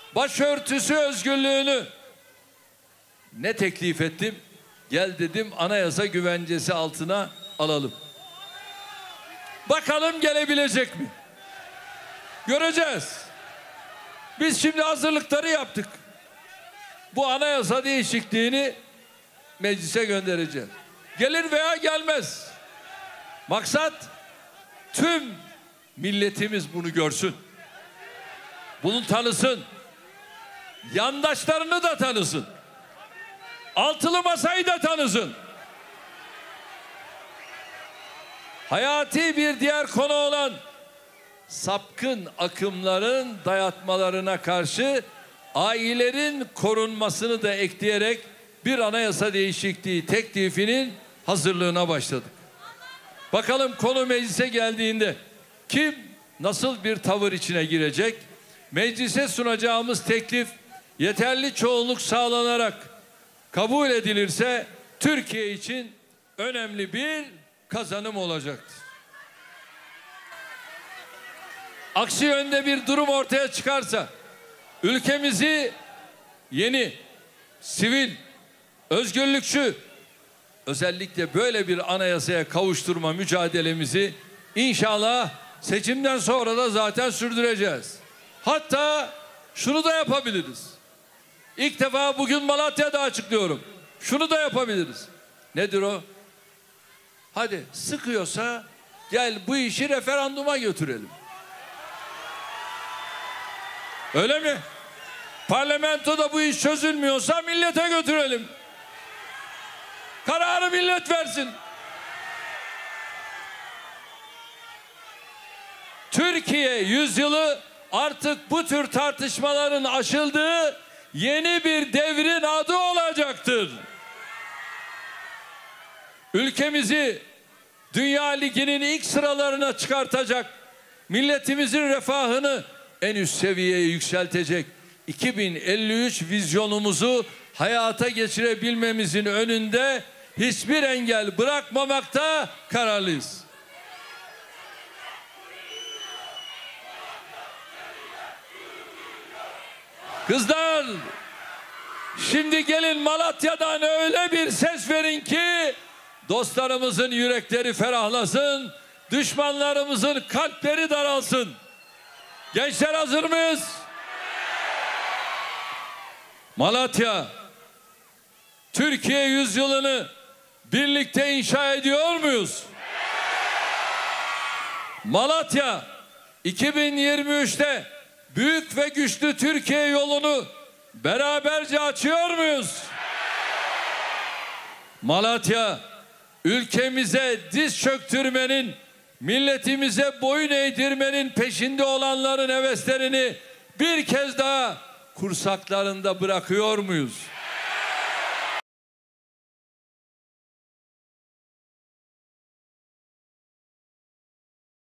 başörtüsü özgürlüğünü ne teklif ettim? Gel dedim, anayasa güvencesi altına alalım. Bakalım gelebilecek mi? Göreceğiz. Biz şimdi hazırlıkları yaptık. Bu anayasa değişikliğini meclise göndereceğiz. Gelir veya gelmez. Maksat tüm milletimiz bunu görsün. Bunu tanısın. Yandaşlarını da tanısın. Altılı masayı da tanısın. Hayati bir diğer konu olan sapkın akımların dayatmalarına karşı ailelerin korunmasını da ekleyerek bir anayasa değişikliği teklifinin hazırlığına başladık. Bakalım konu meclise geldiğinde kim nasıl bir tavır içine girecek? Meclise sunacağımız teklif yeterli çoğunluk sağlanarak kabul edilirse Türkiye için önemli bir kazanım olacaktır. Aksi yönde bir durum ortaya çıkarsa ülkemizi yeni, sivil, özgürlükçü, özellikle böyle bir anayasaya kavuşturma mücadelemizi inşallah seçimden sonra da zaten sürdüreceğiz. Hatta şunu da yapabiliriz. İlk defa bugün Malatya'da açıklıyorum. Şunu da yapabiliriz. Nedir o? Hadi sıkıyorsa gel bu işi referanduma götürelim. Öyle mi? Parlamentoda bu iş çözülmüyorsa millete götürelim. Kararı millet versin. Türkiye yüzyılı artık bu tür tartışmaların aşıldığı yeni bir devrin adı olacaktır. Ülkemizi Dünya Ligi'nin ilk sıralarına çıkartacak, milletimizin refahını en üst seviyeye yükseltecek 2053 vizyonumuzu hayata geçirebilmemizin önünde hiçbir engel bırakmamakta kararlıyız. Kızlar, şimdi gelin Malatya'dan öyle bir ses verin ki dostlarımızın yürekleri ferahlasın, düşmanlarımızın kalpleri daralsın. Gençler hazır mıyız? Malatya, Türkiye yüzyılını birlikte inşa ediyor muyuz? Malatya, 2023'te büyük ve güçlü Türkiye yolunu beraberce açıyor muyuz? Malatya, ülkemize diz çöktürmenin, milletimize boyun eğdirmenin peşinde olanların heveslerini bir kez daha kursaklarında bırakıyor muyuz?